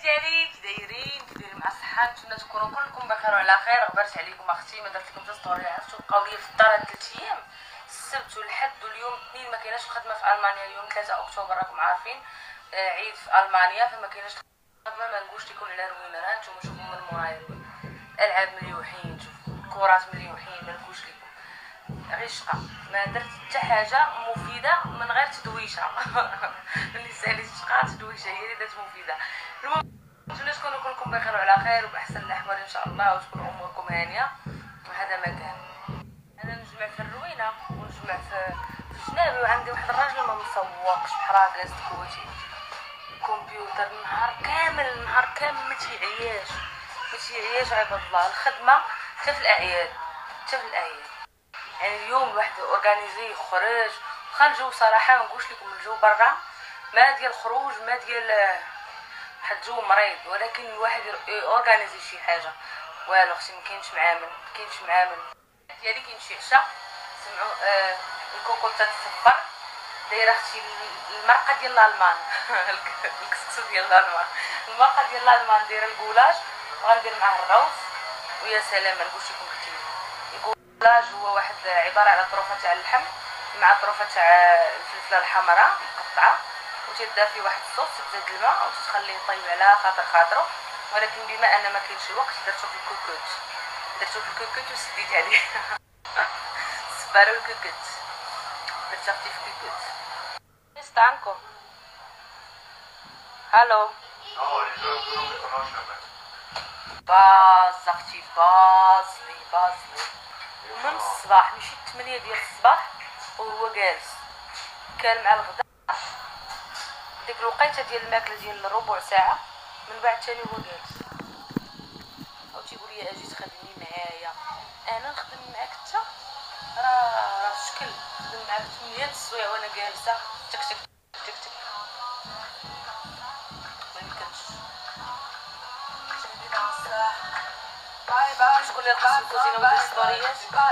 ديالي كي دايرين مع الصحه؟ نتمنى تكونوا كلكم بخير وعلى خير. غبرت عليكم اختي ما درت لكم ستوري، عرفتوا بقاو لي في الدار هاد 3 ايام، السبت والحد واليوم الاثنين ما كايناش خدمه في المانيا. اليوم 3 اكتوبر راكم عارفين عيد في المانيا، فما كايناش خدمه. ما نقولش لكم على روينه، ها نتوما شوفوا من مورايا الالعاب مليوحين، شوفوا الكرات مليوحين، ما نقولش لكم غير شقه. ما درت حتى حاجه مفيده من غير تدويشه اللي سالي الشقه تدويشه هي اللي درت مفيده. المهم نتمنى تكونوا كلكم بخير وعلى خير وباحسن الاحوال ان شاء الله، وتكون اموركم هانيه. وهذا مكان انا نجمع في الروينه ونجمع في جنابي، وعندي واحد الراجل ما مسوقش بحراقه كوتي كمبيوتر النهار كامل ما تيعياش عباد الله. الخدمه حتى في الاعياد يعني اليوم الواحد اورغانيزي يخرج الجو صراحه ما نقولش لكم الجو برا ما ديال الخروج ما ديال واحد الجو مريض، ولكن الواحد اورغانيزي شي حاجه والو اختي ما كاينش معامل ديالي. كاين شي عشاء سمعوا الكوكوطه تصفر دايره اختي المرقه ديال الالمان الكسكسو ديال الالمان، المرقه ديال الالمان دايره الكولاج وغندير معاه الروز. ويا سلام ما نقولش لكم اختي الكولاج هو واحد عباره على طروفه تاع اللحم مع طروفه تاع الفلفله الحمراء مقطعه، وتدار فيه واحد الصوص تزاد الماء وتخليه يطيب على خاطره. ولكن بما ان ما كاينش الوقت درتو في الكوكوت وسديت عليه صفارو الكوكوت درت اختي في الكوكوت. استعنكم هالو باز اختي بازلي من الصباح، مشيت 8 ديال الصباح وهو جالس كان مع الغداء ديك الوقيته ديال الماكله ديال ربع ساعه، من بعد ثاني هو جالس او تيقول لي اجي تخدمي معايا. انا نخدم معاك انت راه شكل نخدم معاك 8 السوايع وانا جالسه تك ما يمكنش. شكون اللي رقص الكوزينه ودير ستوريات؟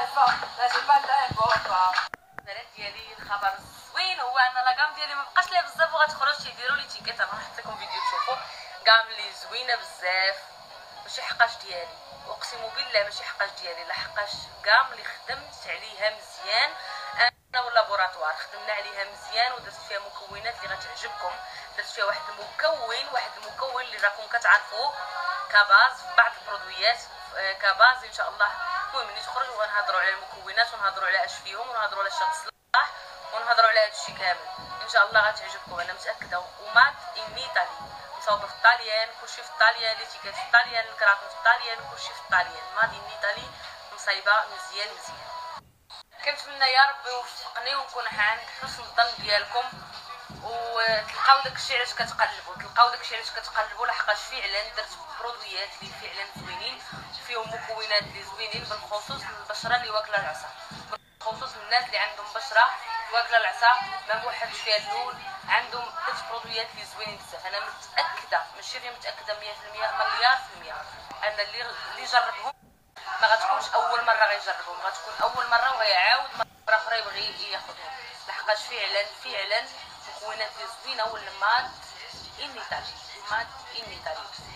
البنات ديالي الخبر الزوين هو ان لاكام ديالي ما بقاش ليها بزاف وغتخرج تيديروا لي تيكيت. انا نحط لكم فيديو تشوفوا كام لي زوينه بزاف، ماشي حقاش ديالي، اقسم بالله ماشي حقاش ديالي، لا حقاش كام اللي خدمت عليها مزيان انا واللابوراتوار خدمنا عليها مزيان ودرت فيها مكونات اللي غتعجبكم. درت فيها واحد المكون اللي راكم كتعرفوه كباز في بعض البرودويات كباز ان شاء الله. المهم ملي تخرجوا غنهضروا على المكونات ونهضروا على اش فيهم ونهضروا على اش تصلح ونهضروا على هادشي كامل ان شاء الله غتعجبكم انا متاكده. ومات ان ايطالي مصوبه في الطاليان، كلشي في الطاليان، لي تيكات في الطاليان، الكراطون في الطاليان، كلشي في الطاليان. ماد ان ايطالي مصايبه مزيان. كنتمنى يا ربي يوفقني ونكون عند حسن الظن ديالكم وتلقاو داكشي علاش كتقلبوا لحقاش فعلا درت برودويات اللي فعلا زوينين فيهم مكونات اللي زوينين بالخصوص للبشره اللي واكله العصا، بالخصوص الناس اللي عندهم بشره واكله العصا ما موحدش فيها اللون. عندهم درت برودويات اللي زوينين بزاف. انا متاكده ماشي غير متاكده 100% مليار في المية ان اللي جربهم ما غتكونش اول مره غيجربهم، غتكون اول مره وغيعاود مره اخرى يبغي ياخذهم لحقاش فعلا مكونات اللي زوينه. والماد ان ايطالي